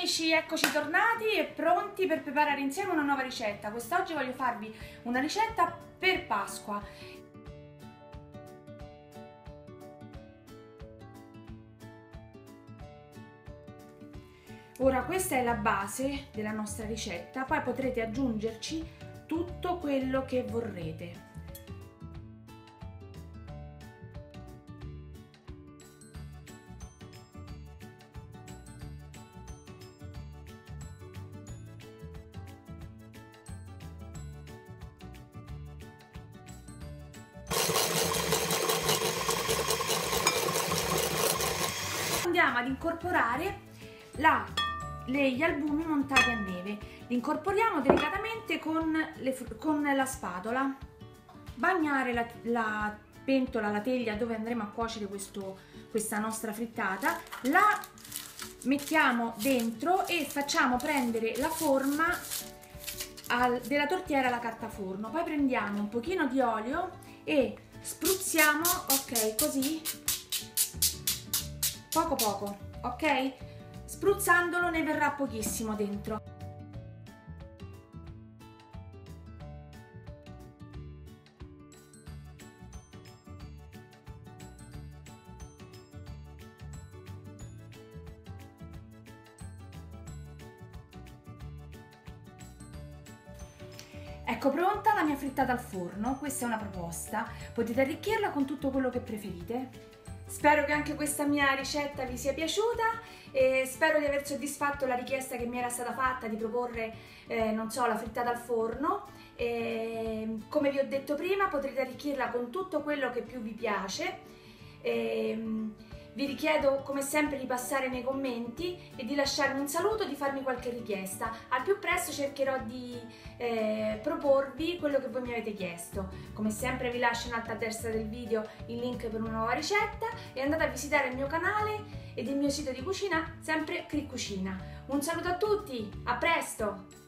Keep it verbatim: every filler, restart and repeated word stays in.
amici, eccoci tornati e pronti per preparare insieme una nuova ricetta. Quest'oggi voglio farvi una ricetta per Pasqua. Ora questa è la base della nostra ricetta, poi potrete aggiungerci tutto quello che vorrete. Andiamo ad incorporare la, le, gli albumi montati a neve. Li incorporiamo delicatamente con, le, con la spatola. Bagnare la, la pentola, la teglia dove andremo a cuocere questo, questa nostra frittata. La mettiamo dentro e facciamo prendere la forma al, della tortiera alla carta forno. Poi prendiamo un pochino di olio e spruzziamo, ok, così, poco poco, ok? Spruzzandolo ne verrà pochissimo dentro. Ecco pronta la mia frittata al forno. Questa è una proposta, potete arricchirla con tutto quello che preferite. Spero che anche questa mia ricetta vi sia piaciuta e spero di aver soddisfatto la richiesta che mi era stata fatta di proporre, eh, non so, la frittata al forno. E, come vi ho detto prima, potrete arricchirla con tutto quello che più vi piace. E, vi richiedo come sempre di passare nei commenti e di lasciarmi un saluto, di farmi qualche richiesta. Al più presto cercherò di eh, proporvi quello che voi mi avete chiesto. Come sempre vi lascio in alto a destra del video il link per una nuova ricetta e andate a visitare il mio canale ed il mio sito di cucina, sempre Cri Cucina. Un saluto a tutti, a presto!